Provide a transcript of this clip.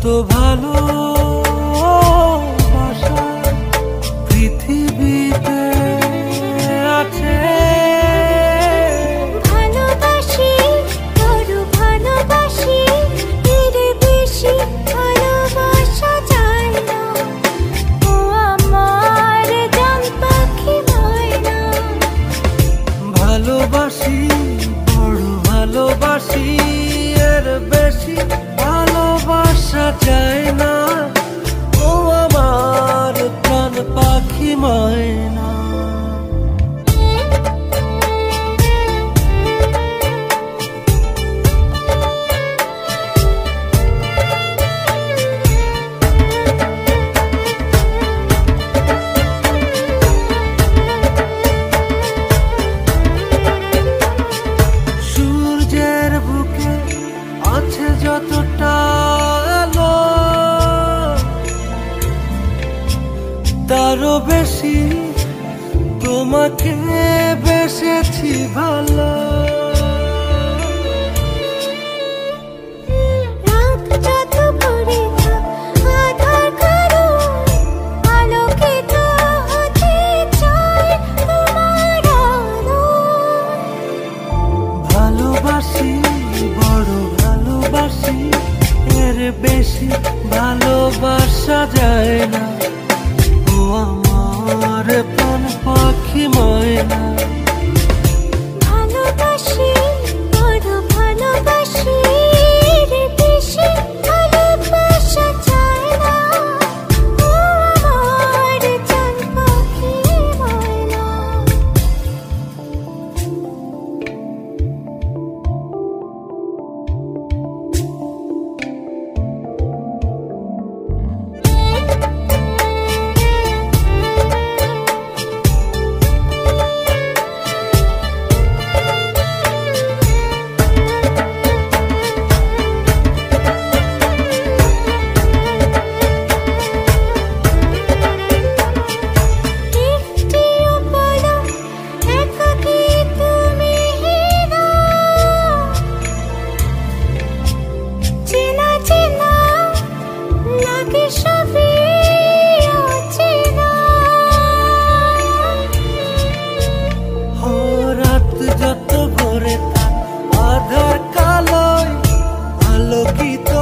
কত ভালো পৃথিবীতে আছে। ভালোবাসি, বড় ভালোবাসি, এর বেশি ভালোবাসা যায় না। ও আমার জান পাখি ময়না। ভালোবাসি, বড় ভালোবাসি, এর বেশি ভালোবাসা যায় না। ও আমার প্রাণ পাখি ময়না। সূর্যের বুকে আছে যতটা আলো, তারও বেশি তোমাকে বেসেছি ভালো। রাত যত ভরে থাক আধার কারো, আলোকিত হতে চাই তোমার আলো। ভালোবাসি, বড় ভালোবাসি, এর বেশি ভালোবাসা যায় না। ও আমার প্রাণ পাখি ময়না। ভালোবাসি, বড় ভালোবাসি, এর বেশি ভালোবাসা যায় না। ও আমার জান পাখি ময়না। একটিও বলো একাকী তুমি হীরা, চেনা চেনা লাগে সবই অচেনা। ও রাত যত ভরে থাক আধার কালোয় আলোকিত